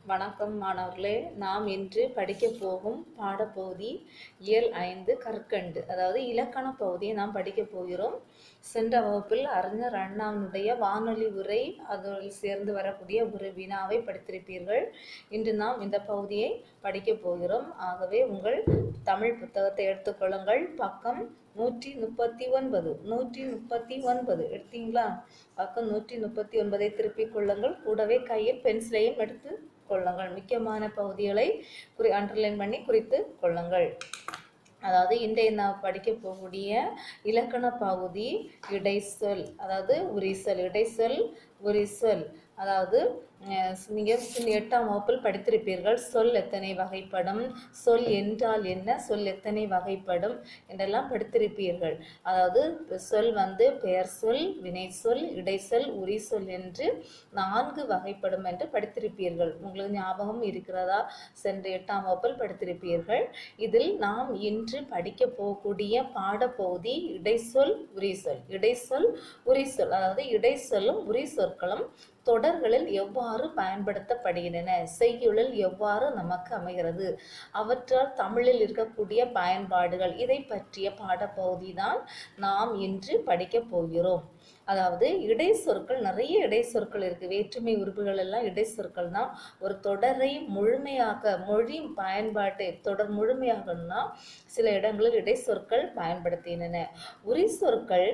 வணக்கம் மாணவர்களே, நாம் இன்று படிக்கப் போகும் பாடப்பகுதி இயல் 5 கற்கண்டு, அதாவது இலக்கண பகுதியை நாம் படிக்கப் போகிறோம். சென்ற வகுப்பில் அறிஞர் அண்ணாவினுடைய வானொலி உரை அதில் சேர்ந்து வரக்கூடிய ஒரு வினாவை படித்திருப்பீர்கள். இன்று நாம் இந்த பகுதியை படிக்கப் போகிறோம். ஆகவே உங்கள் தமிழ் புத்தகத்தை எடுத்துக்கொள்ளுங்கள். பக்கம் 139 எடுத்தீங்களா? பக்கம் 139 திருப்பிக் கொள்ளுங்கள். கூடவே கையில் பென்சிலையும் எடுத்து கொள்ளுங்கள். முக்கியமான பகுதிகளை அண்டர்லைன் பண்ணி குறித்து கொள்ளுங்கள். அதாவது இன்றைய நான் படிக்க போகக்கூடிய இலக்கண பகுதி இடைச்சொல், அதாவது உரிசொல். இடைச்சொல் உரிசொல் அதாவது நீங்கள் 8ஆம் வகுப்பில் படித்திருப்பீர்கள். சொல் எத்தனை வகைப்படும், சொல் என்றால் என்ன, சொல் எத்தனை வகைப்படும் என்றெல்லாம் படித்திருப்பீர்கள். அதாவது சொல் பெயர் சொல், வினை சொல், இடைச்சொல், உரிசொல் என்று 4 வகைப்படும் என்று படித்திருப்பீர்கள். உங்களுக்கு ஞாபகம் இருக்கிறதா? சென்ற 8ஆம் வகுப்பில் படித்திருப்பீர்கள். இதில் நாம் இன்று படிக்க போகக்கூடிய பாடப்பகுதி இடைச்சொல் உரிசொல். இடைச்சொல் உரிசொல் அதாவது இடைச்சொல்லும் உரிசொற்களும் தொடர்களில் எவ்வாறு பயன்படுத்தப்படுகின்றன, செய்யுளில் எவ்வாறு நமக்கு அமைகிறது, அவற்றால் தமிழில் இருக்கக்கூடிய பயன்பாடுகள், இதை பற்றிய பாடப்பகுதி தான் நாம் இன்று படிக்க போகிறோம். அதாவது இடைச்சொற்கள், நிறைய இடைச்சொற்கள் இருக்கு. வேற்றுமை உறுப்புகள் எல்லாம் இடைச்சொற்கள் தான். ஒரு தொடரை முழுமையாக, மொழி பயன்பாட்டை தொடர் முழுமையாகனா சில இடங்களில் இடைச்சொற்கள் பயன்படுத்தின. உரிச்சொற்கள்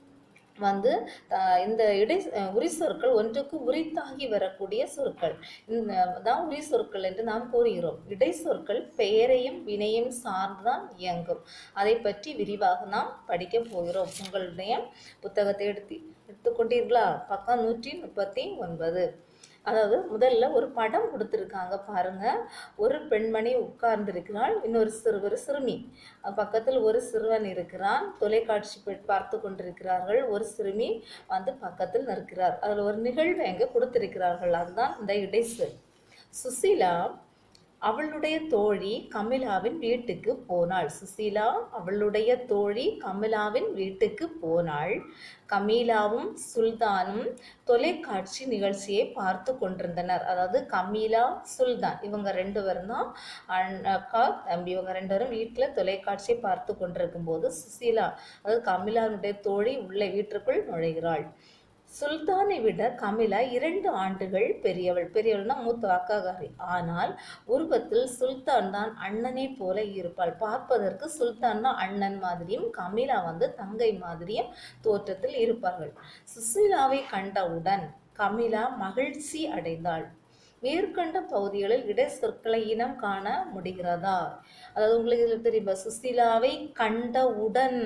இந்த உரிச்சொற்கள் ஒன்றுக்கு உரித்தாகி வரக்கூடிய சொற்கள் தான் உரிச்சொற்கள் என்று நாம் கூறுகிறோம். இடைச்சொற்கள் பெயரையும் வினையும் சார்ந்துதான் இயங்கும். அதை பற்றி விரிவாக நாம் படிக்க போகிறோம். உங்களுடைய புத்தகத்தை எடுத்துக்கொண்டீர்களா? பக்கம் 139. அதாவது முதல்ல ஒரு படம் கொடுத்துருக்காங்க பாருங்க. ஒரு பெண்மணி உட்கார்ந்திருக்கிறாள், இன்னொரு சிறுமி பக்கத்தில் ஒரு சிறுவன் இருக்கிறான். தொலைக்காட்சி பார்த்து கொண்டிருக்கிறார்கள். ஒரு சிறுமி பக்கத்தில் நிற்கிறார். அதில் ஒரு நிகழ்வு எங்க கொடுத்திருக்கிறார்கள். அதுதான் இந்த இடைச்சொல். சுசீலா அவளுடைய தோழி கமிலாவின் வீட்டுக்கு போனாள். சுசீலா அவளுடைய தோழி கமிலாவின் வீட்டுக்கு போனாள். கமீலாவும் சுல்தானும் தொலைக்காட்சி நிகழ்ச்சியை பார்த்து கொண்டிருந்தனர். அதாவது கமீலா, சுல்தான் இவங்க 2 பேரும் தான் அக்கா தம்பி. இவங்க 2 பேரும் வீட்டில் தொலைக்காட்சியை பார்த்து கொண்டிருக்கும் போது சுசீலா, அதாவது கமீலாவுடைய தோழி உள்ளே வீட்டிற்குள் நுழைகிறாள். சுல்தானை விட கமிலா 2 ஆண்டுகள் பெரியவள். பெரியவள்னா மூத்த அக்காகாரி. ஆனால் உருவத்தில் சுல்தான் தான் அண்ணனை போல இருப்பாள். பார்ப்பதற்கு சுல்தான் தான் அண்ணன் மாதிரியும், கமிலா தங்கை மாதிரியும் தோற்றத்தில் இருப்பார்கள். சுசீலாவை கண்டவுடன் கமிலா மகிழ்ச்சி அடைந்தாள். மேற்கண்ட பகுதிகளில் இடைச்சொற்களை இனம் காண முடிகிறதா? அதாவது உங்களுக்கு இதில் தெரியுமா? சுசீலாவை கண்டவுடன்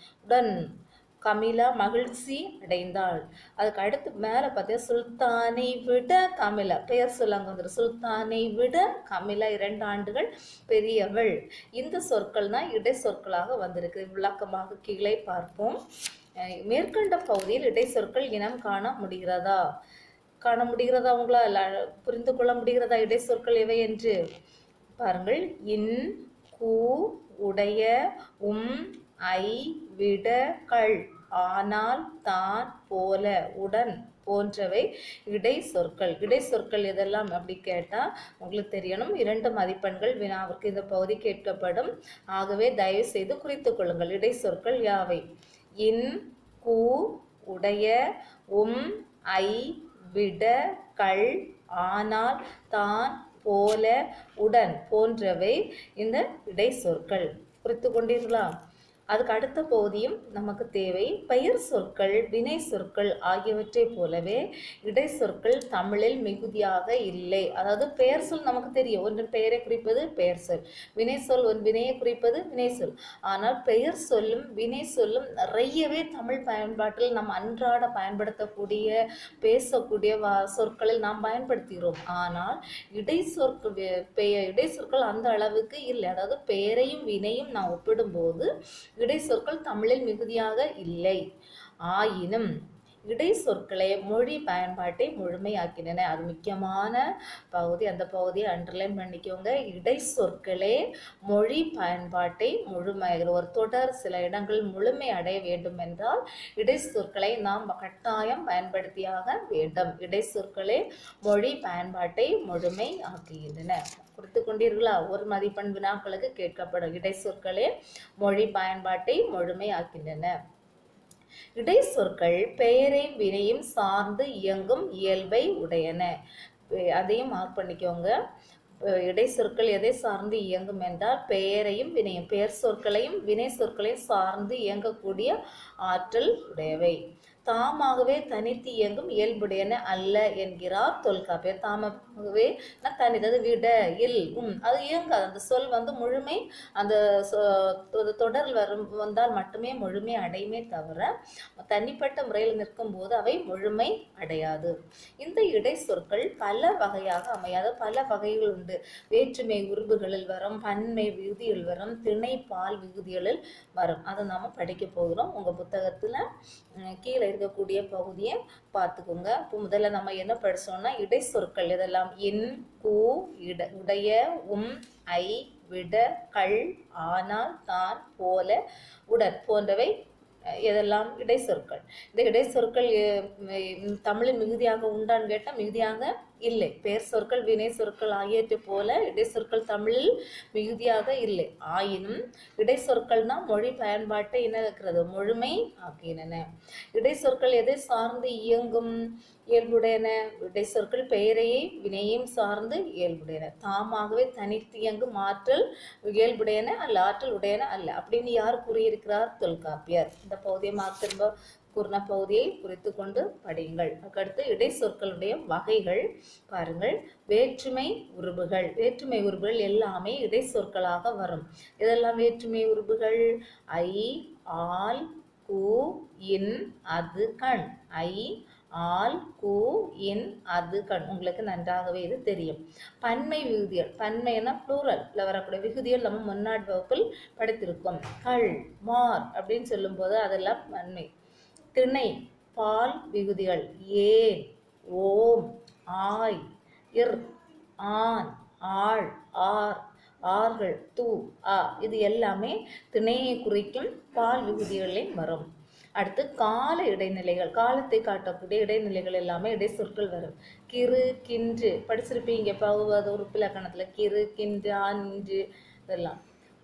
கமிலா மகிழ்ச்சி அடைந்தாள். அதுக்கு அடுத்து மேலே பார்த்தீங்கன்னா சுல்தானை விட கமிலா, பெயர் சொல்லாங்க வந்துடும். சுல்தானை விட கமிலா 2 ஆண்டுகள் பெரியவள். இந்த சொற்கள் தான் இடை சொற்களாக வந்திருக்கு. விளக்கமாக கீழே பார்ப்போம். மேற்கண்ட பகுதியில் இடை சொற்கள் இனம் காண முடிகிறதா? உங்களால் புரிந்து கொள்ள முடிகிறதா இடை சொற்கள் எவை என்று பாருங்கள். இன், கூ, உடைய, ஐ, விட, கள், ஆனால், தான், போல, உடன் போன்றவை இடை சொற்கள். இடை சொற்கள் எதெல்லாம் அப்படி கேட்டால் உங்களுக்கு தெரியணும். 2 மதிப்பெண்கள் வினாவிற்கு இந்த பகுதி கேட்கப்படும். ஆகவே தயவு செய்து குறித்து கொள்ளுங்கள். இடை சொற்கள் யாவை? இன், கூ, உடைய, ஐ, விட, கள், ஆனால், தான், போல, உடன் போன்றவை இந்த இடை சொற்கள். குறித்து கொண்டீர்களா? அதுக்கு அடுத்த பகுதியும் நமக்கு தேவை. பெயர் சொற்கள், வினை சொற்கள் ஆகியவற்றை போலவே இடை சொற்கள் தமிழில் மிகுதியாக இல்லை. அதாவது பெயர் சொல் நமக்கு தெரியும். ஒன்று பெயரை குறிப்பது பெயர் சொல், வினை சொல் ஒன்று வினையை குறிப்பது வினை சொல். ஆனால் பெயர் சொல்லும் வினை சொல்லும் நிறையவே தமிழ் பயன்பாட்டில் நாம் அன்றாட பயன்படுத்தக்கூடிய, பேசக்கூடிய சொற்களில் நாம் பயன்படுத்துகிறோம். ஆனால் இடை சொற்கள் அந்த அளவுக்கு இல்லை. அதாவது பெயரையும் வினையும் நாம் ஒப்பிடும்போது இடை சொற்கள் தமிழில் மிகுதியாக இல்லை. ஆயினும் இடை சொற்களே மொழி பயன்பாட்டை முழுமையாக்கினன. அது முக்கியமான பகுதி, அந்த பகுதியை அண்டர்லைன் பண்ணிக்கோங்க. இடை சொற்களே மொழி பயன்பாட்டை முழுமையாக, ஒரு தொடர் சில இடங்கள் முழுமை அடைய வேண்டும் என்றால் இடை சொற்களை நாம் கட்டாயம் பயன்படுத்தியாக வேண்டும். இடை சொற்களே மொழி பயன்பாட்டை முழுமை ஆக்குகின்றன. குறித்து கொண்டீர்களா? ஒரு மதிப்பெண் வினாக்களுக்கு கேட்கப்படும். இடை சொற்களே மொழி பயன்பாட்டை முழுமையாக்கின்றன. இடை சொற்கள் பெயரையும் வினையும் சார்ந்து இயங்கும் இயல்பை உடையன. அதையும் மார்க் பண்ணிக்கோங்க. இடை சொற்கள் எதை சார்ந்து இயங்கும் என்றால் பெயரையும் வினையும், பெயர் சொற்களையும் வினை சொற்களையும் சார்ந்து இயங்கக்கூடிய ஆற்றல் உடையவை. தாமாகவே தனித்து இயங்கும் இயல்புடையன அல்ல என்கிறார் தொல்காப்பியர். தாமாகவே தனித்தது விட இல் அது இயங்காது. அந்த சொல் முழுமை அந்த தொடரில் வந்தால் மட்டுமே முழுமை அடையுமே தவிர தனிப்பட்ட முறையில் நிற்கும் போது அவை முழுமை அடையாது. இந்த இடை சொற்கள் பல வகையாக அமையாத பல வகைகள் உண்டு. வேற்றுமை உருபுகளில் வரும், பன்மை விகுதியில் வரும், திணை பால் விகுதிகளில் வரும். அதை நாம படிக்க போகிறோம். உங்க புத்தகத்துல கீழே இருக்கக்கூடிய பகுதியை பார்த்துக்கோங்க. இப்போ முதல்ல நம்ம என்ன படிச்சோம்னா இடை சொற்கள் இதெல்லாம் இன், கூ, உடைய, ஐ, விட, கள், ஆனால், தான், போல, உடன் போன்றவை இதெல்லாம் இடை சொற்கள். இந்த இடை சொற்கள் தமிழில் மிகுதியாக உண்டான்னு கேட்டால் மிகுதியாக இல்லை. பெயர் சொற்கள் வினை சொற்கள் ஆகியவற்றை போல இடை சொற்கள் தமிழில் மிகுதியாக இல்லை. ஆயினும் இடை சொற்கள்னா மொழி பயன்பாட்டை என்ன இருக்கிறது முழுமை ஆக்கினன. இடை சொற்கள் எதை சார்ந்து இயங்கும் இயல்புடையன? இடை சொற்கள் பெயரையை வினையையும் சார்ந்து இயல்புடையன. தாமாகவே தனித்து இயங்கும் ஆற்றல் இயல்புடையன அல்ல, ஆற்றல் உடையன அல்ல அப்படின்னு யார் கூறியிருக்கிறார்? தொல்காப்பியர். இந்த பகுதியை திரும்ப கூறின பகுதியை குறித்து கொண்டு படியுங்கள். அதுக்கடுத்து இடை சொற்களுடைய வகைகள் பாருங்கள். வேற்றுமை உருபுகள். வேற்றுமை உருபுகள் எல்லாமே இடை சொற்களாக வரும். இதெல்லாம் வேற்றுமை உருபுகள் ஐ, ஆல், கூ, இன், அது, கண். ஐ, ஆல், கூ, இன், அது, கண். உங்களுக்கு நன்றாகவே இது தெரியும். பன்மை விகுதிகள். பன்மைனா ப்ளூரல்ல வரக்கூடிய விகுதிகள் நம்ம முன்னாடி வகுப்பில் படித்திருக்கோம். கள், மார் அப்படின்னு சொல்லும் போது அதெல்லாம் பன்மை. திணை பால் விகுதிகள் ஏன், ஓம், ஆய், இர், ஆன், ஆள், ஆர், ஆர்கள், தூ, ஆ இது எல்லாமே திணையை குறிக்கும் பால் விகுதிகளில் வரும். அடுத்து கால இடைநிலைகள். காலத்தை காட்டக்கூடிய இடைநிலைகள் எல்லாமே இடை சொற்கள் வரும். கிறு, கின்று படிச்சிருப்பீங்க பகுவது உறுப்பிலக்கணத்துல. கிறு, கின்று, ஆன்று இதெல்லாம்.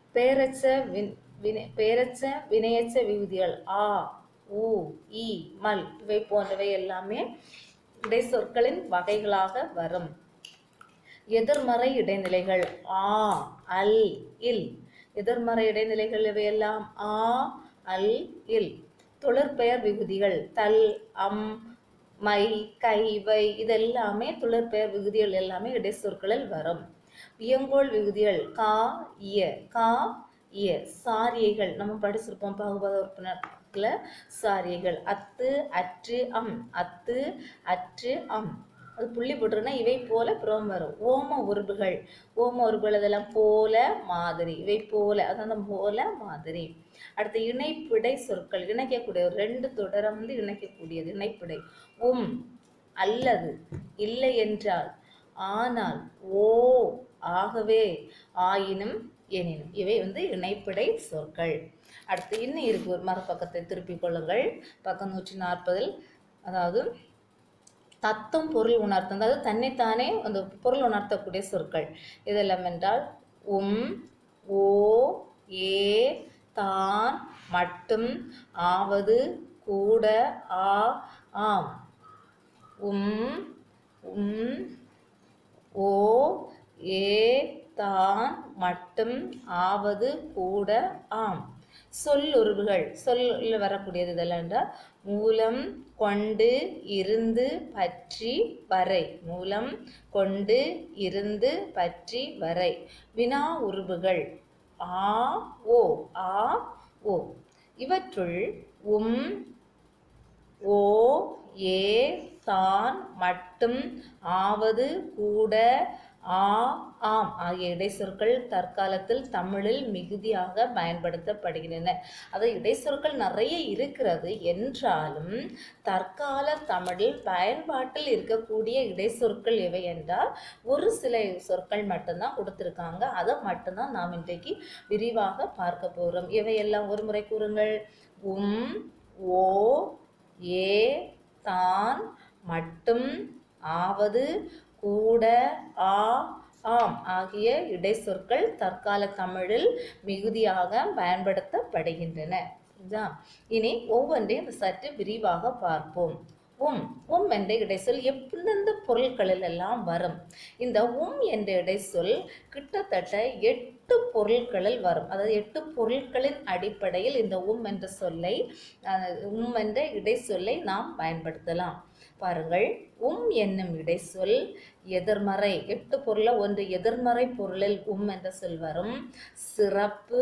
பெயரச்ச வினையச்ச விகுதிகள் ஆ, ஊ, ஈ, மல் இவை போன்றவை எல்லாமே இடை சொற்களின் வகைகளாக வரும். எதிர்மறை இடைநிலைகள் ஆ, அல், இல். எதிர்மறை இடைநிலைகள் இவையெல்லாம் ஆ, அல், இல். தொழிற்பெயர் விகுதிகள் தல், அம், மை, கை, வை இதெல்லாமே தொழிற்பெயர் விகுதிகள் எல்லாமே இடை சொற்களில் வரும். வியங்கோள் விகுதிகள் கா, இய. கா, இய. சாரியைகள் நம்ம படிச்சிருப்போம் பாகுபாத உறுப்பினர்ல. சாரியைகள் அத்து, அற்று, அம். அத்து, அற்று, அம். அது புள்ளி போட்டுருன்னா இவை போல புறம் வரும். ஓம உருபுகள். ஓம உருபுகள் அதெல்லாம் போல, மாதிரி. இவை போல அதான் போல, மாதிரி. அடுத்து இணைப்பிடை சொற்கள். இணைக்கக்கூடிய ரெண்டு தொடரை இணைக்கக்கூடியது இணைப்பிடை. அல்லது, இல்லை என்றால், ஆனால், ஓ, ஆகவே, ஆயினும், எனினும் இவை இணைப்பிடை சொற்கள். அடுத்து இன்னும் இருக்கு. மறுபக்கத்தை திருப்பிக் கொள்ளுங்கள். பக்கம் 140. அதாவது தத்துவம் பொருள் உணர்த்தும், அதாவது தன்னைத்தானே அந்த பொருள் உணர்த்தக்கூடிய சொற்கள் இதெல்லாம் என்றால் ஓ, ஏ, தான், மட்டும், ஆவது, கூட, ஆம். ஓ, ஏ, தான், மட்டும், ஆவது, கூட, ஆம். சொல்லுருவுகள். சொல்ல வரக்கூடியது இதெல்லாம் என்றால் மூலம், கொண்டு, இருந்து, பற்றி, வரை. மூலம், கொண்டு, இருந்து, பற்றி, வரை. வினா உருபுகள் ஆ, ஓ. ஆ, ஓ. இவற்றுள் ஓ, ஏ, தான், மட்டும், ஆவது, கூட, ஆ, ஆம் ஆகிய இடைச்சொற்கள் தற்காலத்தில் தமிழில் மிகுதியாக பயன்படுத்தப்படுகின்றன. அது இடைச்சொற்கள் நிறைய இருக்கிறது என்றாலும் தற்கால தமிழில் பயன்பாட்டில் இருக்கக்கூடிய இடைச்சொற்கள் எவை என்றால் ஒரு சில சொற்கள் மட்டும்தான் கொடுத்துருக்காங்க. அதை மட்டும்தான் நாம் இன்றைக்கு விரிவாக பார்க்க போகிறோம். இவையெல்லாம் ஒரு முறை கூறுங்கள். ஓ, ஏ, தான், மட்டும், ஆவது, கூட, ஆம் ஆகிய இடைச்சொற்கள் தற்கால தமிழில் மிகுதியாக பயன்படுத்தப்படுகின்றன. இனி ஒவ்வொன்றையும் சற்று விரிவாக பார்ப்போம். என்ற இடைச்சொல் எந்தெந்த பொருட்களில் எல்லாம் வரும்? இந்த என்ற இடைச்சொல் கிட்டத்தட்ட 8 பொருட்களில் வரும். அதாவது 8 பொருட்களின் அடிப்படையில் இந்த என்ற சொல்லை என்ற இடைச்சொல்லை நாம் பயன்படுத்தலாம். பாருங்கள், என்னும் இடைச்சொல் எதிர்மறை 8 பொருள ஒன்று எதிர்மறை பொருளில் என்ற சொல் வரும். சிறப்பு,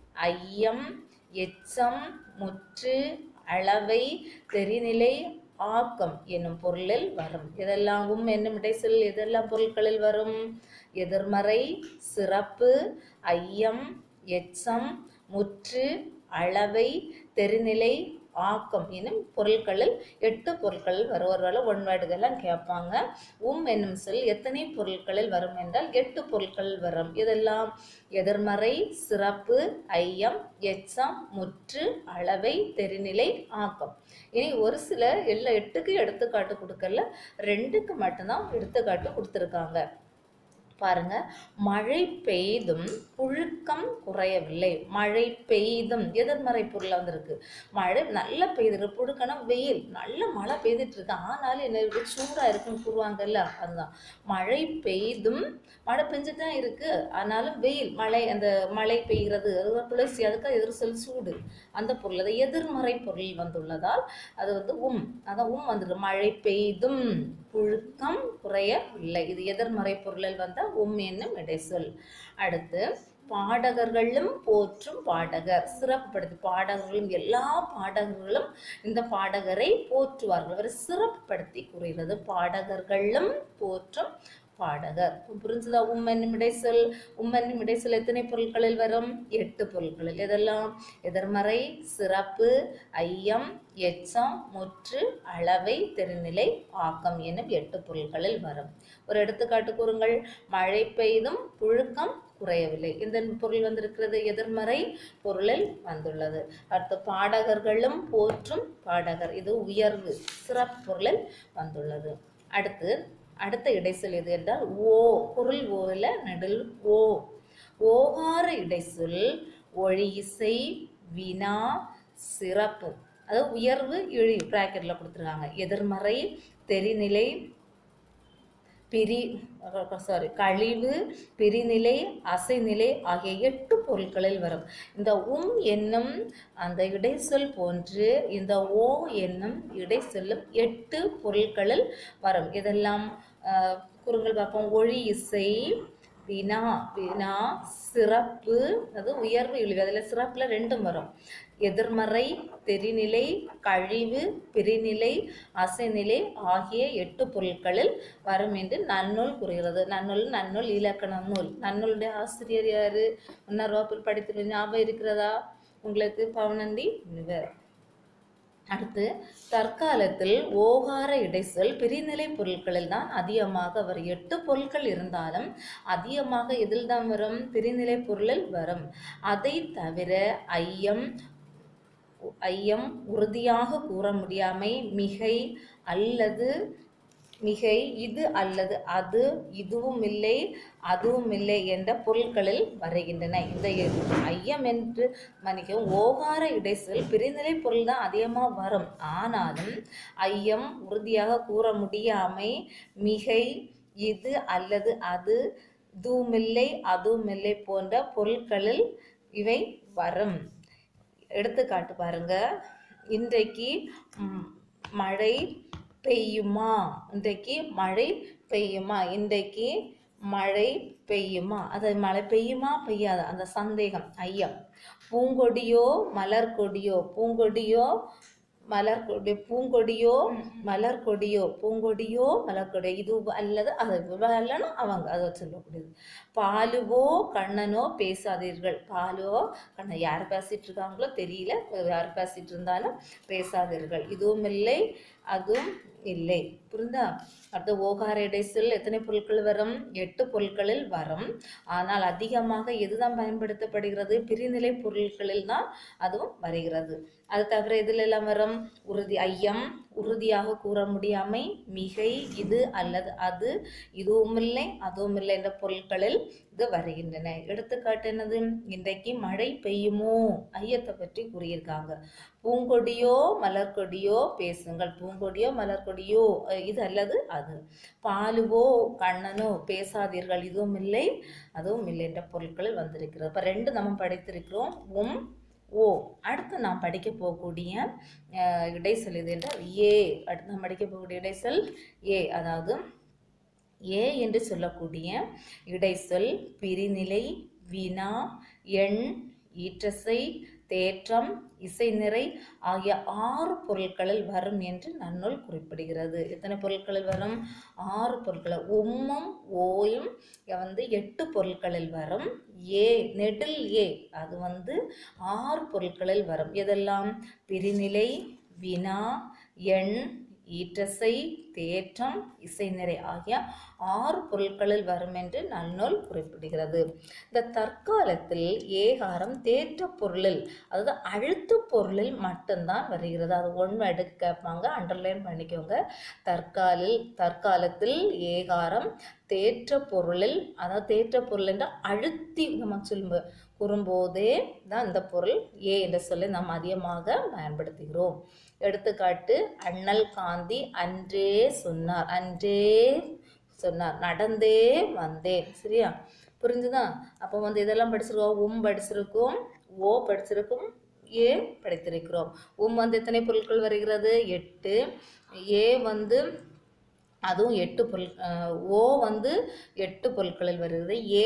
ஐயம், எச்சம், முற்று, அளவை, தெரிநிலை, ஆக்கம் என்னும் பொருளில் வரும். இதெல்லாம் என்னும் இடைச்சொல் எதெல்லாம் பொருட்களில் வரும்? எதிர்மறை, சிறப்பு, ஐயம், எச்சம், முற்று, அளவை, தெரிநிலை, ஆக்கம் என்னும் பொருட்களில் 8 பொருட்களில் வரும். ஒருவேளை ஒன்வேர்டுகள்லாம் கேட்பாங்க. என்னும் சொல் எத்தனை பொருட்களில் வரும் என்றால் 8 பொருட்களில் வரும். இதெல்லாம் எதிர்மறை, சிறப்பு, ஐயம், எச்சம், முற்று, அளவை, தெரிநிலை, ஆக்கம். இனி ஒரு சில எல்லா 8க்கு எடுத்துக்காட்டு கொடுக்கல, 2க்கு மட்டும்தான் எடுத்துக்காட்டு கொடுத்துருக்காங்க. பாருங்க, மழை பெய்தும் புழுக்கம் குறையவில்லை. மழை பெய்தும் எதிர்மறை பொருள் வந்திருக்கு. மழை நல்லா பெய்து, புழுக்கம்னா வெயில், நல்ல மழை பெய்துட்டு இருக்கு, ஆனாலும் என்ன இருக்கு, சூடா இருக்குன்னு கூறுவாங்கல்ல, அதுதான். மழை பெய்தும், மழை பெஞ்சுட்டு தான் இருக்கு, ஆனாலும் வெயில், அந்த மழை பெய்கிறது, அது துளசி, அதுக்கு எதிர் சொல் சூடு, அந்த பொருள் அது எதிர்மறை பொருள் வந்துள்ளதால் அது அதான் வந்துருக்கு. மழை பெய்தும் புழுக்கம் குறையவில்லை, இது எதிர்மறை பொருளில் வந்த என்னும் இடைச்சொல். அடுத்து, பாடகர்களும் போற்றும் பாடகர், சிறப்புப்படுத்தி பாடகர்களும் எல்லா பாடகர்களும் இந்த பாடகரை போற்றுவார்கள், அவர் சிறப்புப்படுத்தி கூறுகிறது. பாடகர்களும் போற்றும் பாடகர். புரிஞ்சுதா? என்னும் இடைச்சொல் என்னும் இடைச்சொல் எத்தனை பொருட்களில் வரும்? 8 பொருட்களில். இதெல்லாம் எதிர்மறை, சிறப்பு, ஐயம், எச்சம், முற்று, அளவை, தெரிநிலை, ஆக்கம் என்னும் 8 பொருட்களில் வரும். ஒரு எடுத்துக்காட்டு கூறுங்கள். மழை பெய்தும் புழுக்கம் குறையவில்லை. இந்த பொருள் வந்திருக்கிறது எதிர்மறை பொருளில் வந்துள்ளது. அடுத்து, பாடகர்களும் போற்றும் பாடகர், இது உயர்வு, சிறப்பு பொருளில் வந்துள்ளது. அடுத்த இடைச்சொல் எது என்றால் பொருள் ஓல நெடில் ஓகார இடைச்சொல் ஒழி இசை, வினா, சிறப்பு, அதாவது உயர்வு, இழி பிராக்கெட்ல கொடுத்துருக்காங்க. எதிர்மறை, தெரிநிலை, கழிவு, பிரிநிலை, அசைநிலை ஆகிய 8 பொருட்களில் வரும். இந்த என்னும் அந்த இடைச்சொல் போன்று இந்த என்னும் இடைச்சொல்லும் 8 பொருட்களில் வரும். இதெல்லாம் குறுங்கள் பார்ப்போம். ஒழி இசை, வினா, சிறப்பு, அது உயர்வு, இழிவு, அதில் சிறப்புல 2 வரும். எதிர்மறை, தெரிநிலை, கழிவு, பிரிநிலை, அசைநிலை ஆகிய 8 பொருட்களில் வரும் என்று நன்னூல் கூறுகிறது. நன்னூல் இலக்கண நூல். நன்னூலுடைய ஆசிரியர் யாரு? முன்னர் வகுப்பில் படித்து ஞாபகம் இருக்கிறதா உங்களுக்கு? பவனந்தி முனிவர். அடுத்து, தற்காலத்தில் ஓகார இடைச்சொல் பிரிநிலை பொருட்களில் தான் அதிகமாக வரும். 8 பொருட்கள் இருந்தாலும் அதிகமாக எதில் தான் வரும்? பிரிநிலை பொருளில் வரும். அதை தவிர ஐயம், உறுதியாக கூற முடியாமை, மிகை, இது அல்லது அது, இதுவும் இல்லை அதுவும் இல்லை என்ற பொருட்களில் வருகின்றன. இந்த ஐயம் என்று ஓகார இடைச்சொல் பிரிநிலை பொருள் தான் அதிகமாக வரும். ஆனாலும் ஐயம், உறுதியாக கூற முடியாமை, மிகை, இது அல்லது அது, இதுவுமில்லை அதுவுமில்லை போன்ற பொருட்களில் இவை வரும். எடுத்துக்காட்டு பாருங்க. இன்றைக்கு மழை பெய்யுமா? இன்றைக்கு மழை பெய்யுமா? இன்றைக்கு மழை பெய்யுமா? அது மழை பெய்யுமா பெய்யாத அந்த சந்தேகம், ஐயம். பூங்கொடியோ மலர் கொடியோ? பூங்கொடியோ மலர் கொடி பூங்கொடியோ மலர் கொடியோ பூங்கொடியோ மலர் கொடியோ இது அல்லது அது இல்லைன்னா அவங்க அதை சொல்லக்கூடியது. பாலுவோ கண்ணனோ பேசாதீர்கள். பாலுவோ கண்ணன் யார் பேசிட்டு இருக்காங்களோ தெரியல, யார் பேசிட்டு இருந்தாலும் பேசாதீர்கள். இதுவும் இல்லை அதுவும் இல்லை. புரிந்தா? அடுத்த ஓகார இடைச்சொல் எத்தனை பொருட்கள் வரும்? 8 பொருட்களில் வரும். ஆனால் அதிகமாக எதுதான் பயன்படுத்தப்படுகிறது? பிரிநிலை பொருட்களில் தான் அதுவும் வருகிறது. அது தவிர இதில் எல்லாம் வரும் உறுதி, ஐயம், உறுதியாக கூற முடியாமை, மிகை, இது அல்லது அது, இதுவும் இல்லை அதுவும் இல்லை என்ற பொருட்களில் இது வருகின்றன. எடுத்துக்காட்டு என்னது? இன்றைக்கு மழை பெய்யுமோ? ஐயத்தை பற்றி கூறியிருக்காங்க. பூங்கொடியோ மலர்கொடியோ பேசுங்கள். பூங்கொடியோ மலர்கொடியோ இது அல்லது அது. பாலுவோ கண்ணனோ பேசாதீர்கள். இதுவும் இல்லை அதுவும் இல்லை என்ற பொருட்களில் வந்திருக்கிறது. இப்போ 2 நம்ம படித்திருக்கிறோம், ஓ. அடுத்து நாம் படிக்க போகக்கூடிய இடைச்சொல் இது என்றால் ஏ. அடுத்து நாம் படிக்க போகக்கூடிய இடைச்சொல் ஏ. அதாவது ஏ என்று சொல்லக்கூடிய இடைச்சொல் பிரிநிலை, வினா, எண், ஈற்றசை, தேற்றம், இசைநிறை ஆகிய 6 பொருட்களில் வரும் என்று நன்னூல் குறிப்பிடுகிறது. எத்தனை பொருட்களில் வரும்? 6 பொருட்கள். உம்மும் ஓயும் 8 பொருட்களில் வரும். ஏ நெடில் ஏ அது 6 பொருட்களில் வரும். எதெல்லாம்? பிரிநிலை, வினா, எண், ஈற்றசை, தேற்றம், இசைநிறை ஆகிய 6 பொருட்களில் வரும் என்று நன்னூல் குறிப்பிடுகிறது. இந்த தற்காலத்தில் ஏகாரம் தேற்ற பொருளில், அதாவது அழுத்த பொருளில் மட்டும்தான் வருகிறது. அது ஒன்று எடுக்க கேட்பாங்க, அண்டர்லைன் பண்ணிக்கோங்க. தற்காலத்தில் ஏகாரம் தேற்ற பொருளில், அதாவது தேற்ற பொருள் என்ற அழுத்தி நம்ம சொல்லும்போது கூறும்போதே தான் இந்த பொருள் ஏ என்ற சொல்லை நாம் அதிகமாக பயன்படுத்துகிறோம். எடுத்துக்காட்டு, அண்ணல் காந்தி அன்றே சொன்னார். அன்றே சொன்னார், நடந்தே வந்தேன். சரியா? புரிஞ்சுதா? அப்போ இதெல்லாம் படிச்சிருக்கோம். படிச்சிருக்கோம், ஓ படிச்சிருக்கோம், ஏ படித்திருக்கிறோம். எத்தனை பொருட்கள் வருகிறது? 8. ஏ அதுவும் 8 பொருள். ஓ 8 பொருட்களில் வருகிறது. ஏ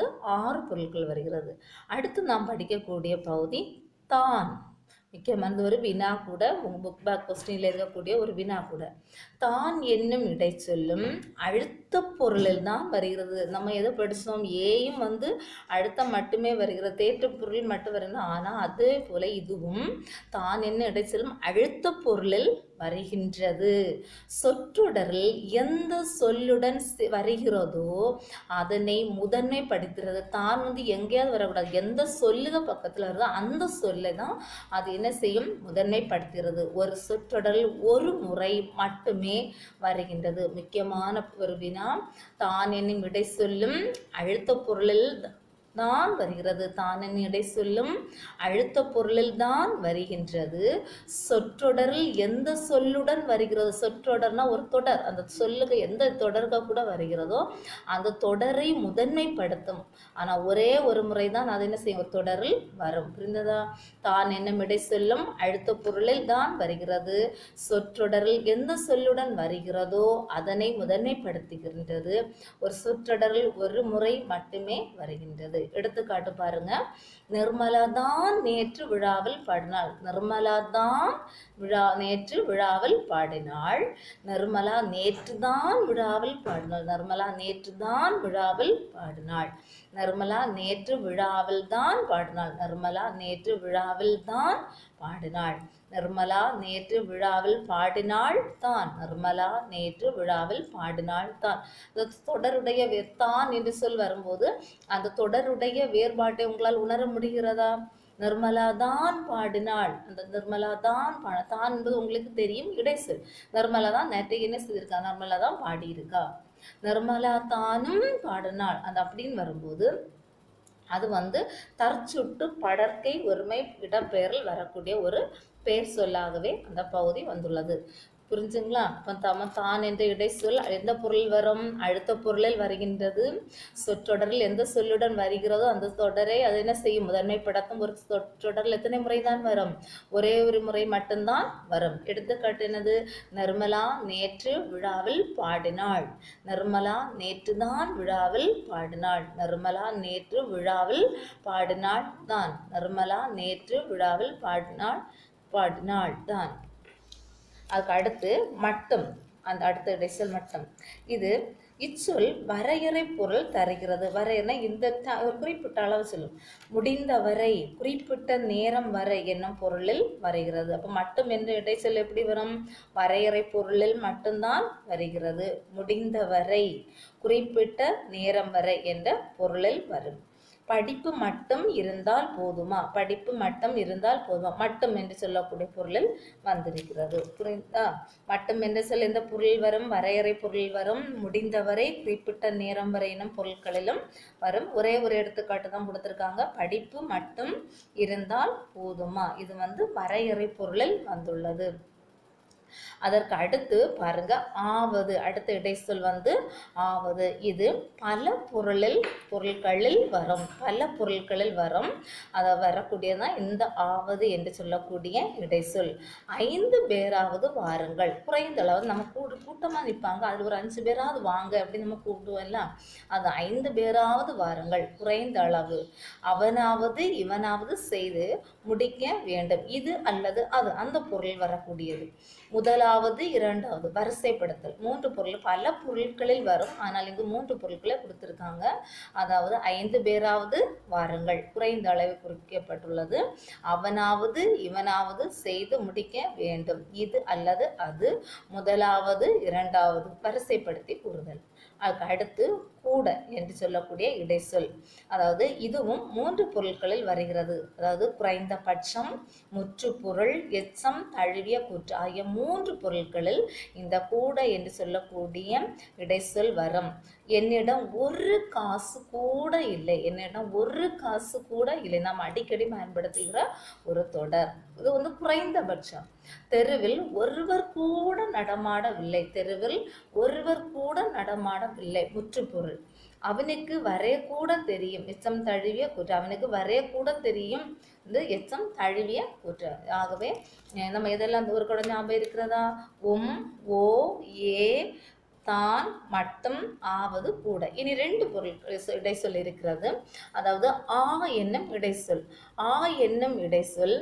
6 பொருட்கள் வருகிறது. அடுத்து நாம் படிக்கக்கூடிய பகுதி தான். முக்கியமானது ஒரு வினா கூட, உங்கள் புக் பேக் கொஸ்டினில் இருக்கக்கூடிய ஒரு வினா கூட. தான் என்னும் இடைச்சொல்லும் அழுத்த பொருளில் தான் வருகிறது. நம்ம எதை படித்தோம்? ஏயும் அழுத்தம் மட்டுமே வருகிறது, தேற்ற பொருள் மட்டும் வருகிறது. ஆனால் அதே போல இதுவும் தான் என்னும் இடைச்சொல்லும் அழுத்த பொருளில் வருகின்றது. சொற்றொடரில் எந்த சொல்லுடன் வருகிறதோ அதனை முதன்மைப்படுத்துகிறது. தான் எங்கேயாவது வரக்கூடாது, எந்த சொல்லுக பக்கத்தில் வருதோ அந்த சொல்லை தான் அது என்ன செய்யும்? முதன்மைப்படுத்துகிறது. ஒரு சொற்றொடரில் ஒரு முறை மட்டுமே வருகின்றது. முக்கியமான ஒரு வினா, தான் என்னும் விடை சொல்லும் அழுத்த பொருளில் தான் வருகிறது. தான் என்னும் இடை சொல்லும் அழுத்த பொருளில் தான் வருகின்றது. சொற்றொடரில் எந்த சொல்லுடன் வருகிறது? சொற்றொடர்னா ஒரு தொடர், அந்த சொல்லுக்கு எந்த தொடர்க கூட வருகிறதோ அந்த தொடரை முதன்மைப்படுத்தும். ஆனால் ஒரே ஒரு முறை தான் அது என்ன செய்யும்? ஒரு தொடரில் வரும். புரிந்ததா? தான் என்னும் இடை சொல்லும் அழுத்த பொருளில் தான் வருகிறது. சொற்றொடரில் எந்த சொல்லுடன் வருகிறதோ அதனை முதன்மைப்படுத்துகின்றது. ஒரு சொற்றொடரில் ஒரு முறை மட்டுமே வருகின்றது. எடுத்துக்காட்டு பாருங்க. நிர்மலா தான் நேற்று விழாவில் பாடினாள். நிர்மலா தான் நேற்று விழாவில் பாடினாள். நிர்மலா நேற்று தான் விழாவில் பாடினாள். நிர்மலா நேற்று தான் விழாவில் பாடினாள். நிர்மலா நேற்று விழாவில் தான் பாடினாள். நிர்மலா நேற்று விழாவில் தான் பாடினாள். நிர்மலா நேற்று விழாவில் பாடினாள் தான். நிர்மலா நேற்று விழாவில் பாடினாள் தான். தொடருடைய தான் என்று சொல் வரும்போது அந்த தொடருடைய வேறுபாட்டை உங்களால் உணர முடிகிறதா? நிர்மலா தான் பாடினாள். அந்த நிர்மலா தான் தான் என்பது உங்களுக்கு தெரியும், இடைச்சொல். நிர்மலா தான் நேற்றைக்கு என்ன செய்திருக்கா? நிர்மலா தான் பாடியிருக்கா. நிர்மலா தானும் பாடினாள். அந்த அப்படின்னு வரும்போது அது தற்சுட்டு படற்கை ஒருமை இடப்பெயரில் வரக்கூடிய ஒரு பெயர் சொல்லாகவே அந்த பகுதி வந்துள்ளது. புரிஞ்சுங்களா? அப்போ தான் என்ற இடைச்சொல் எந்த பொருள் வரும்? அழுத்த பொருளில் வருகின்றது. சொற்றொடரில் எந்த சொல்லுடன் வருகிறதோ அந்த தொடரை அது என்ன செய்யும்? முதன்மைப்படுத்தும். ஒரு சொற்றொடரில் எத்தனை முறை தான் வரும்? ஒரே ஒரு முறை மட்டும்தான் வரும். எடுத்துக்காட்டு என்னது? நிர்மலா நேற்று விழாவில் பாடினாள். நிர்மலா நேற்று தான் விழாவில் பாடினாள். நிர்மலா நேற்று விழாவில் பாடினாள் தான். நிர்மலா நேற்று விழாவில் பாடினாள் தான். அதுக்கு அடுத்து மட்டும், அந்த அடுத்த இடைச்சொல் மட்டும். இது இச்சொல் வரையறை பொருள் தருகிறது. வரையறை இந்த ஒரு குறிப்பிட்ட அளவு சொல்லும். முடிந்தவரை, குறிப்பிட்ட நேரம் வரை என்னும் பொருளில் வருகிறது. அப்போ மட்டும் என்ற இடைச்சொல் எப்படி வரும்? வரையறை பொருளில் மட்டும்தான் வருகிறது. முடிந்தவரை, குறிப்பிட்ட நேரம் வரை என்ற பொருளில் வரும். படிப்பு மட்டும் இருந்தால் போதுமா? படிப்பு மட்டும் இருந்தால் போதுமா? மட்டும் என்று சொல்லக்கூடிய பொருளில் வந்திருக்கிறது. புரியுதா? மட்டும் என்று சொல்ல எந்த பொருள் வரும்? வரையறை பொருள் வரும். முடிந்தவரை, குறிப்பிட்ட நேரம் வரை எனும் பொருட்களிலும் வரும். ஒரே ஒரு எடுத்துக்காட்டு தான் கொடுத்திருக்காங்க. படிப்பு மட்டும் இருந்தால் போதுமா? இது வரையறை பொருளில் வந்துள்ளது. அதற்கு அடுத்து பாருங்க, ஆவது. அடுத்த இடைச்சொல் ஆவது. இது பல பொருட்களில் வரும். பல பொருட்களில் வரும். அதை வரக்கூடியதான் இந்த ஆவது என்று சொல்லக்கூடிய இடைச்சொல். 5 பேராவது வாருங்கள். குறைந்த அளவு நம்ம கூட்டமாக நிற்பாங்க, அது ஒரு 5 பேராவது வாங்க அப்படின்னு நம்ம கூப்பிடுவோம்ல, அது 5 பேராவது வாருங்கள். குறைந்த அளவு. அவனாவது இவனாவது செய்து முடிக்க வேண்டும். இது அல்லது அது, அந்த பொருள் வரக்கூடியது. முதலாவது இரண்டாவது வரிசைப்படுத்தல். 3 பொருள் பல பொருட்களில் வரும். ஆனால் இங்கு 3 பொருட்களை கொடுத்திருக்காங்க. அதாவது 5 பேராவது வாருங்கள், குறைந்த அளவு குறிக்கப்பட்டுள்ளது. அவனாவது இவனாவது செய்து முடிக்க வேண்டும். இது அல்லது அது, முதலாவது இரண்டாவது வரிசைப்படுத்தி கூறுதல். அதுக்கு அடுத்து கூட என்று சொல்லக்கூடிய இடைச்சொல். அதாவது இதுவும் 3 பொருட்களில் வருகிறது. அதாவது குறைந்தபட்சம், முற்றுப்பொருள், எச்சம், தழுவிய கூற்று ஆகிய 3 பொருட்களில் இந்த கூட என்று சொல்லக்கூடிய இடைச்சொல் வரும். என்னிடம் ஒரு காசு கூட இல்லை. என்னிடம் ஒரு காசு கூட இல்லை. நாம் அடிக்கடி பயன்படுத்துகிற ஒரு தொடர். இது குறைந்தபட்சம். தெருவில் ஒருவர் கூட நடமாடவில்லை. தெருவில் ஒருவர் கூட நடமாடவில்லை. முற்றுப்பொருள். அவனுக்கு வரைய கூட தெரியும். எச்சம் தழுவிய கூற்று. அவனுக்கு வரைய கூட தெரியும். இது எச்சம் தழுவிய கூற்று. ஆகவே நம்ம இதெல்லாம் ஒரு கூட ஞாபகம் இருக்கிறதா? ஓ, ஏ, தான், மட்டும், ஆவது, கூட. இனி 2 பொருள் இடைச்சொல் இருக்கிறது. அதாவது ஆ என்னும் இடைச்சொல். ஆ என்னும் இடைச்சொல்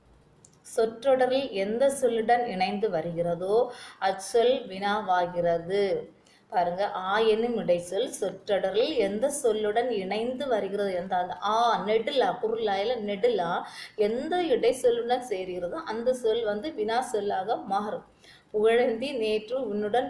சொற்றொடரில் எந்த சொல்லுடன் இணைந்து வருகிறதோ அச்சொல் வினாவாகிறது. பாருங்க, ஆ என்னும் இடைச்சொல் சொற்றொடரில் எந்த சொல்லுடன் இணைந்து வருகிறது, அந்த ஆ நெடுலா, குறுலாயில நெடுலா எந்த இடைச்சொல்லுடன் சேர்கிறதோ அந்த சொல் வினா சொல்லாக மாறும். புகழேந்தி நேற்று உன்னுடன்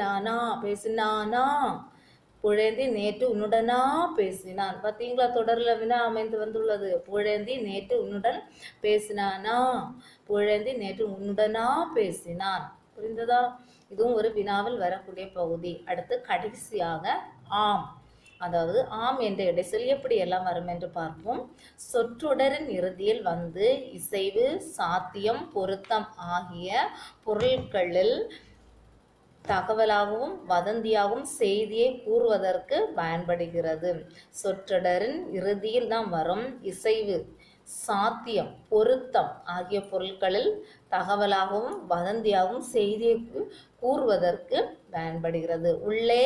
பேசினானா. புகழேந்தி நேற்று உன்னுடனா பேசினான். பார்த்தீங்களா, தொடர்ல வினா அமைந்து வந்துள்ளது. புகழேந்தி நேற்று உன்னுடன் பேசினானா. புகழேந்தி நேற்று உன்னுடனா பேசினான். புரிந்ததா? இதுவும் ஒரு வினாவில் வரக்கூடிய பகுதி. அடுத்து கடைசியாக ஆம். அதாவது ஆம் என்ற இடைச்சொல் எப்படி எல்லாம் வரும் என்று பார்ப்போம். சொற்றொடரின் இறுதியில் இசைவு, சாத்தியம், பொருத்தம் ஆகிய பொருட்களில் தகவலாகவும் வதந்தியாகவும் செய்தியை கூறுவதற்கு பயன்படுகிறது. சொற்றொடரின் இறுதியில் தான் வரும். இசைவு, சாத்தியம், பொருத்தம் ஆகிய பொருட்களில் தகவலாகவும் வதந்தியாகவும் செய்தியை கூறுவதற்கு பயன்படுகிறது. உள்ளே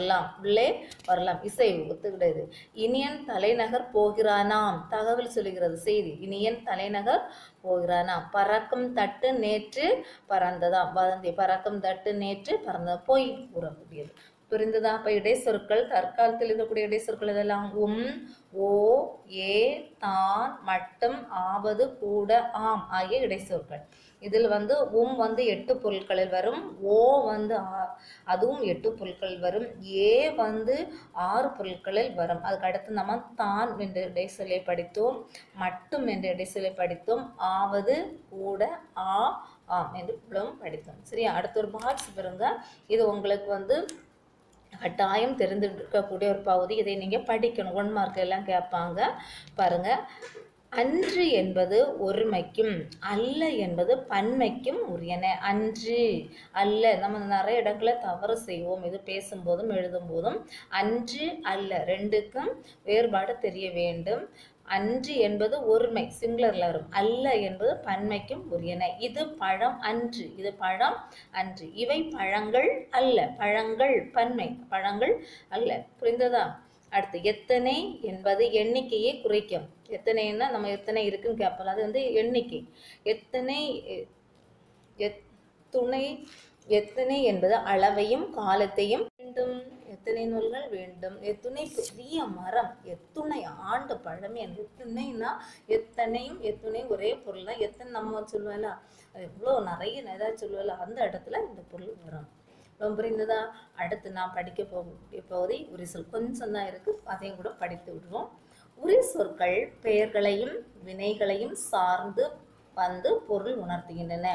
வரலாம் இசைவு ஒத்துக்கிட்டது. இனியன் தலைநகர் போகிறானாம், தகவல் சொல்லுகிறது, செய்தி. இனியன் தலைநகர் போகிறானாம். பறக்கும் தட்டு நேற்று பறந்ததாம், வதந்தி. பறக்கும் தட்டு நேற்று பறந்த, போய் கூறக்கூடியது. புரிந்ததா? அப்ப இடைச்சொற்கள், தற்காலத்தில் இருக்கக்கூடிய இடைச்சொற்கள் இதெல்லாம் ஓ, ஏ, தான், மட்டும், ஆவது, கூட, ஆம் ஆகிய இடைச்சொற்கள். இதில் 8 பொருட்களில் வரும். ஓ அதுவும் 8 பொருட்களில் வரும். ஏ 6 பொருட்களில் வரும். அதுக்கு அடுத்து நம்ம தான் என்ற இடைச்சொல்லை படித்தோம். மட்டும் என்ற இடைச்சொல்லை படித்தோம். ஆவது, கூட, ஆம் என்று படித்தோம். சரியா? அடுத்த ஒரு பாக்ஸ் பாருங்க. இது உங்களுக்கு கட்டாயம் தெரிந்திருக்கக்கூடிய ஒரு பகுதி. இதை நீங்கள் படிக்கணும். 1 மார்க் எல்லாம் கேட்பாங்க. பாருங்க, அன்று என்பது ஒருமைக்கும் அல்ல என்பது பன்மைக்கும் உரியன. அன்று, அல்ல. நம்ம நிறைய இடங்களில் தவறு செய்வோம். இது பேசும்போதும் எழுதும் போதும் அன்று, அல்ல, 2க்கும் வேறுபாடு தெரிய வேண்டும். அன்று என்பது ஒருமை, சிங்குலர்ல வரும். அல்ல என்பது பன்மைக்கும் உரியன. இது பழம் அன்று, இது பழம் அன்று. இவை பழங்கள் அல்ல. பழங்கள் பன்மை, பழங்கள் அல்ல. புரிந்ததா? அடுத்து எத்தனை என்பது எண்ணிக்கையை குறிக்கும். எத்தனைன்னா நம்ம எத்தனை இருக்குன்னு கேட்போம், அது எண்ணிக்கை. எத்தனை துணை எத்தனை என்பது அளவையும் காலத்தையும் வேண்டும். எத்தனை நூல்கள் வேண்டும். எத்துணை பெரிய மரம், எத்துணை ஆண்டு பழமை. எத்தனைனா எத்தனையும் எத்துணை ஒரே பொருள் தான். எத்தனை நம்ம சொல்லுவோம்ல, எவ்வளோ நிறைய ஏதாவது சொல்லுவோம்ல, அந்த இடத்துல இந்த பொருள் வரும். ரொம்ப புரிந்ததா? அடுத்து நான் படிக்க போகக்கூடிய பகுதி உரிசொல். கொஞ்சம் தான் இருக்கு, அதையும் கூட படித்து விடுவோம். உரிசொற்கள் பெயர்களையும் வினைகளையும் சார்ந்து வந்து பொருள் உணர்த்துகின்றன.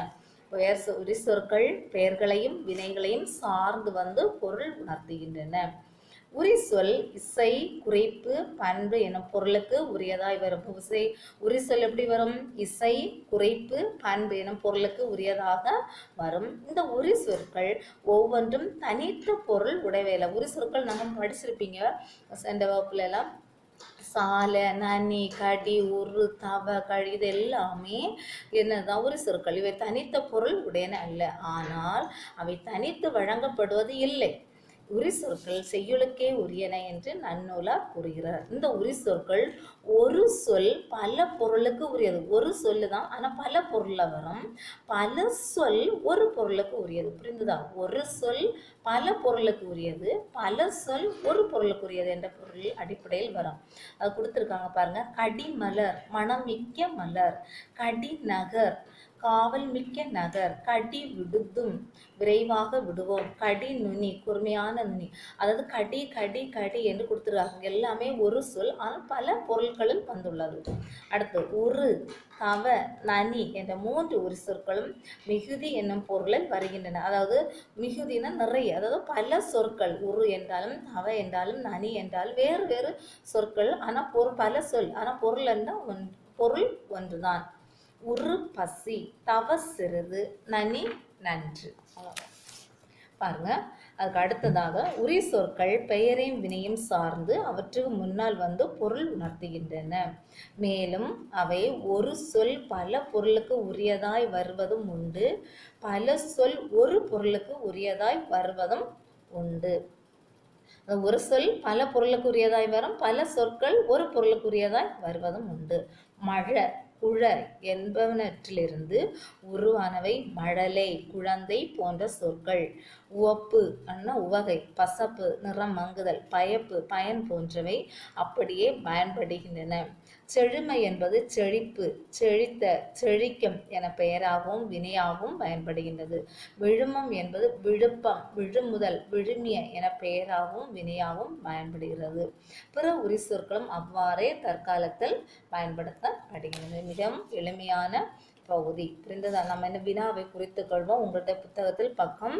உரிசொற்கள் பெயர்களையும் வினைகளையும் சார்ந்து வந்து பொருள் உணர்த்துகின்றன. உரிசொல் இசை, குறிப்பு, பண்பு எனும் பொருளுக்கு உரியதாய் வரும். உரிசொல் எப்படி வரும்? இசை, குறிப்பு, பண்பு எனும் பொருளுக்கு உரியதாக வரும். இந்த உரிசொற்கள் ஒவ்வொன்றும் தனித்த பொருள் உடையவையில. உரிசொற்கள் நம்ம படிச்சிருப்பீங்க சென்ற வகுப்புல எல்லாம். சால, நனி, கடி, உரு, தவ, கழி, இது எல்லாமே என்னதான் உரிசொற்கள். இவை தனித்த பொருள் உடையன அல்ல. ஆனால் அவை தனித்து வழங்கப்படுவது இல்லை. உரிசொற்கள் செய்யுளுக்கே உரியன என்று நன்னூலார் கூறுகிறார். இந்த உரிசொற்கள் ஒரு சொல் பல பொருளுக்கு உரியது. ஒரு சொல்லு தான், ஆனால் பல பொருள்ல வரும். பல சொல் ஒரு பொருளுக்கு உரியது. புரிந்துதா? ஒரு சொல் பல பொருளுக்கு உரியது, பல சொல் ஒரு பொருளுக்கு உரியது என்ற பொருள் அடிப்படையில் வரும். அது கொடுத்துருக்காங்க பாருங்க. கடிமலர், மணமிக்க மலர். கடி நகர், காவல் மிக்க நகர். கடி விடுதும், விரைவாக விடுவோம். கடி நுனி, கூர்மையான நுனி. அதாவது கடி கடி கடி என்று கொடுத்துருக்காங்க. எல்லாமே ஒரு சொல், ஆனால் பல பொருட்களில் வந்துள்ளது. அடுத்து உரு, தவ, நனி என்ற 3 உரிசொற்களும் மிகுதி என்னும் பொருளில் வருகின்றன. அதாவது மிகுதினா நிறைய, அதாவது பல சொற்கள். உரு என்றாலும் தவ என்றாலும் நனி என்றாலும் வேறு வேறு சொற்கள், ஆனால் பல சொல், ஆனால் பொருள் என்றால் பொருள் ஒன்றுதான். உரு பசி, தவ சிறிது, நனி நன்று. பாருங்க. அதுக்கு அடுத்ததாக உரிசொற்கள் பெயரையும் வினையும் சார்ந்து அவற்றுக்கு முன்னால் வந்து பொருள் உணர்த்துகின்றன. மேலும் அவை ஒரு சொல் பல பொருளுக்கு உரியதாய் வருவதும் உண்டு, பல சொல் ஒரு பொருளுக்கு உரியதாய் வருவதும் உண்டு. ஒரு சொல் பல பொருளுக்கு உரியதாய் வரும், பல சொற்கள் ஒரு பொருளுக்கு உரியதாய் வருவதும் உண்டு. மழை, குழ என்பவற்றிலிருந்து உருவானவை மழலை, குழந்தை போன்ற சொற்கள். உவப்பு அன்னா உவகை, பசப்பு நிறம் மங்குதல், பயப்பு பயன் போன்றவை அப்படியே பயன்படுகின்றன. செழுமை என்பது செழிப்பு, செழித்த, செழிக்கும் என பெயராகவும் வினையாகவும் பயன்படுகின்றது. விழுமம் என்பது விழுப்பம், விழுமுதல், விழுமிய என பெயராகவும் வினையாகவும் பயன்படுகிறது. பிற உரிசொற்களும் அவ்வாறே தற்காலத்தில் பயன்படுத்தப்படுகின்றன. மிகவும் எளிமையான பகுதி. புரிந்ததா? நம்ம என்ன வினாவை குறித்து கொள்வோம். உங்களுடைய புத்தகத்தில் பக்கம்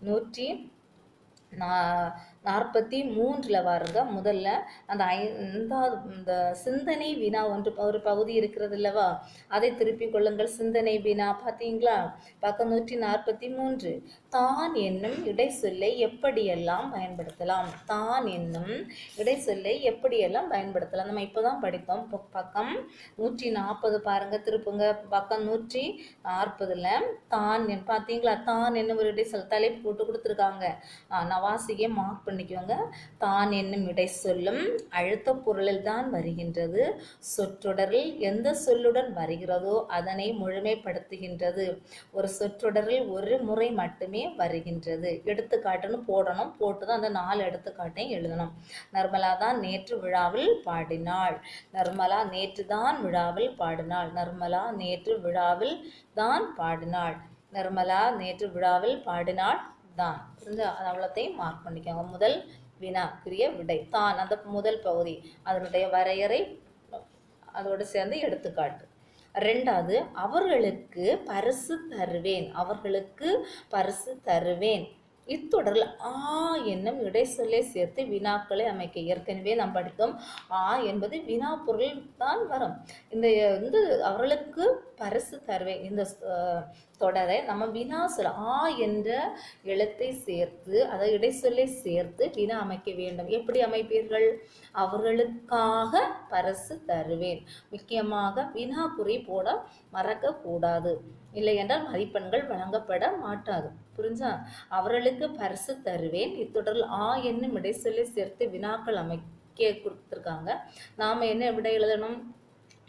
143 வாருங்க. முதல்ல அந்த இந்த சிந்தனை வினா ஒரு பகுதி இருக்கிறது இல்லவா, அதை திருப்பி கொள்ளுங்கள். சிந்தனை வினா பார்த்தீங்களா? பக்கம் 143. தான் என்னும் இடைச்சொல்லை எப்படியெல்லாம் பயன்படுத்தலாம்? தான் என்னும் இடைச்சொல்லை எப்படியெல்லாம் பயன்படுத்தலாம்? நம்ம இப்போதான் படித்தோம். பக்கம் 140 பாருங்க, திருப்புங்க. பக்கம் 140 தான் பார்த்தீங்களா? தான் என்னும் ஒரு இடைச்சொல் தலைப்பு போட்டு கொடுத்துருக்காங்க. நான் வாசிக்க மார்க் பண்ணிக்கோங்க. தான் என்னும் இடை சொல்லும் அழுத்த பொருளில் தான் வருகின்றது. சொற்றொடரில் எந்த சொல்லுடன் வருகிறதோ அதனை முழுமைப்படுத்துகின்றது. ஒரு சொற்றொடரில் ஒரு முறை மட்டுமே வருகின்றது. எடுத்துக்காட்டுன்னு போடணும். போட்டு தான் அந்த 4 எடுத்துக்காட்டையும் எழுதணும். நர்மலா தான் நேற்று விழாவில் பாடினாள். நர்மலா நேற்று தான் விழாவில் பாடினாள். நர்மலா நேற்று விழாவில் தான் பாடினாள். நர்மலா நேற்று விழாவில் பாடினாள் தான். அவ்வளோத்தையும் மார்க் பண்ணிக்கோங்க. முதல் வினா கிரிய விடை தான், அந்த முதல் பகுதி, அதனுடைய வரையறை அதோடு சேர்ந்து எடுத்துக்காட்டு. 2வது, அவர்களுக்கு பரிசு தருவேன். அவர்களுக்கு பரிசு தருவேன். இத்தொடரில் ஆ என்னும் இடைச்சொல்லை சேர்த்து வினாக்களை அமைக்க. ஏற்கனவே நாம் படித்தோம். ஆ என்பது வினா பொருள் தான் வரும். இந்த அவர்களுக்கு பரிசு தருவேன் இந்த தொடரை நம்ம வினா சொல்ல ஆ என்ற எழுத்தை சேர்த்து, அதாவது இடைச்சொல்லை சேர்த்து வினா அமைக்க வேண்டும். எப்படி அமைப்பீர்கள்? அவர்களுக்காக பரிசு தருவேன். முக்கியமாக வினா குறி போட மறக்கக்கூடாது. இல்லை என்றால் மதிப்பெண்கள் வழங்கப்பட மாட்டாது. புரிஞ்சா? அவர்களுக்கு பரிசு தருவேன். இத்தொடரில் ஆ என்னும் இடைச்சொல்லை சேர்த்து வினாக்கள் அமைக்க கொடுத்துருக்காங்க. நாம் என்ன விடை எழுதணும்?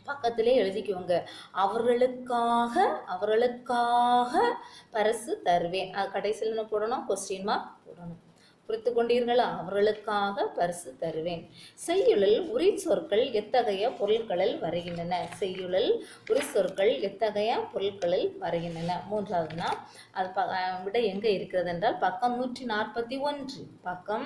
பக்கத்திலே எழுதிக்குவோங்க. அவர்களுக்காக அவர்களுக்காக பரிசு தருவேன். அது கடைசியில் என்ன போடணும்? கொஸ்டின் மார்க் போடணும். குறித்து கொண்டீர்களா? அவர்களுக்காக பரிசு தருவேன். செய்யுளில் உரி சொற்கள் எத்தகைய பொருட்களில் வருகின்றன? செய்யுளில் உரி சொற்கள் எத்தகைய பொருட்களில் வருகின்றன? மூன்றாவதுனா அது விட எங்கே இருக்கிறது என்றால் பக்கம் 141. பக்கம்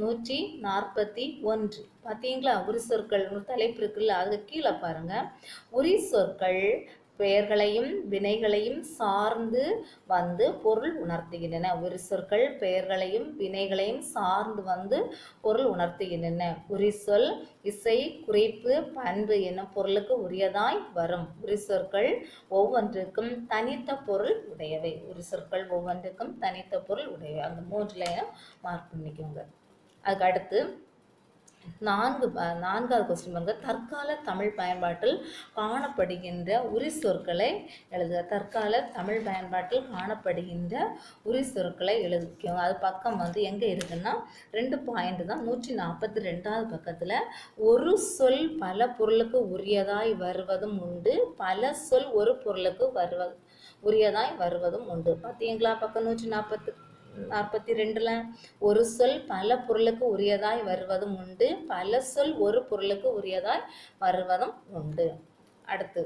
141. பார்த்தீங்களா? உரி சொற்கள் ஒரு தலைப்பு இருக்குல்ல, அதுக்கு கீழே பாருங்க. உரி சொற்கள் பெயர்களையும் வினைகளையும் சார்ந்து வந்து பொருள் உணர்த்துகின்றன. உரி சொற்கள் பெயர்களையும் வினைகளையும் சார்ந்து வந்து பொருள் உணர்த்துகின்றன. உரி சொல் இசை குறிப்பு பண்பு என்னும் பொருளுக்கு உரியதாய் வரும். உரி சொற்கள் ஒவ்வொன்றுக்கும் தனித்த பொருள் உடையவை. உரி சொற்கள் ஒவ்வொன்றுக்கும் தனித்த பொருள் உடையவை. அந்த 3 லைனும் மார்க் பண்ணிக்கோங்க. அதுக்கு அடுத்து நான்காவது கொஸ்டின் பாருங்க. தற்கால தமிழ் பயன்பாட்டில் காணப்படுகின்ற உரி சொற்களை எழுதுக. தற்கால தமிழ் பயன்பாட்டில் காணப்படுகின்ற உரி சொற்களை எழுதிக்கோங்க. அது பக்கம் எங்கே இருக்குன்னா 2 பாயிண்ட் தான். 142வது பக்கத்தில் ஒரு சொல் பல பொருளுக்கு உரியதாய் வருவதும் உண்டு, பல சொல் ஒரு பொருளுக்கு உரியதாய் வருவதும் உண்டு. பார்த்தீங்களா? பக்கம் 142ல் ஒரு சொல் பல பொருளுக்கு உரியதாய் வருவதும் உண்டு, பல சொல் ஒரு பொருளுக்கு உரியதாய் வருவதும் உண்டு. அடுத்து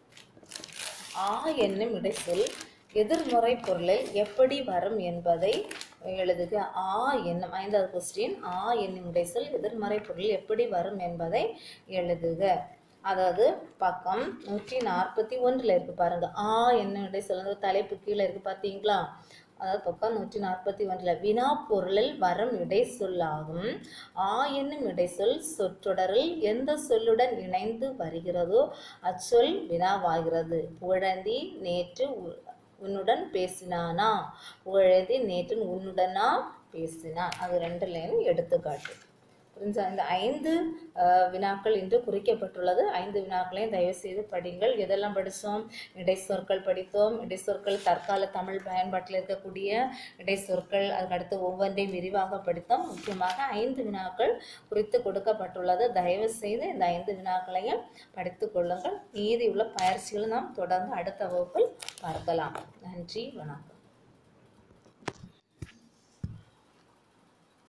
என்னும் இடைச்சொல் எதிர்மறை பொருளில் எப்படி வரும் என்பதை எழுதுக. என்னும் 5வது கொஸ்டின். என்னும் இடைச்சொல் எதிர்மறை பொருளில் எப்படி வரும் என்பதை எழுதுக. அதாவது பக்கம் 141 இருக்கு பாருங்க. என்னும் இடைச்சொல் தலைப்பு கீழே இருக்கு, பார்த்தீங்களா? அதாவது பக்கம் 141 வினா பொருளில் வரும் இடைச்சொல்லாகும். என்னும் இடைச்சொல் சொற்றொடரில் எந்த சொல்லுடன் இணைந்து வருகிறதோ அச்சொல் வினாவாகிறது. புகழேந்தி நேற்று உன்னுடன் பேசினானா? புகழேந்தி நேற்று உன்னுடனா பேசினான். அது 2 லைனும் எடுத்துக்காட்டு. புரிஞ்சா? இந்த 5 வினாக்கள் இன்று குறிக்கப்பட்டுள்ளது. 5 வினாக்களையும் தயவு செய்து படிங்கள். எதெல்லாம் படித்தோம்? இடைச்சொற்கள் படித்தோம். இடைச்சொற்கள் தற்கால தமிழ் பயன்பாட்டில் இருக்கக்கூடிய இடைச்சொற்கள், அதுக்கடுத்து ஒவ்வொன்றையும் விரிவாக படித்தோம். முக்கியமாக 5 வினாக்கள் குறித்து கொடுக்கப்பட்டுள்ளது. தயவு செய்து இந்த 5 வினாக்களையும் படித்து கொள்ளுங்கள். மீதி உள்ள பயிற்சிகளை நாம் தொடர்ந்து அடுத்த வகுப்பில் பார்க்கலாம். நன்றி, வணக்கம்.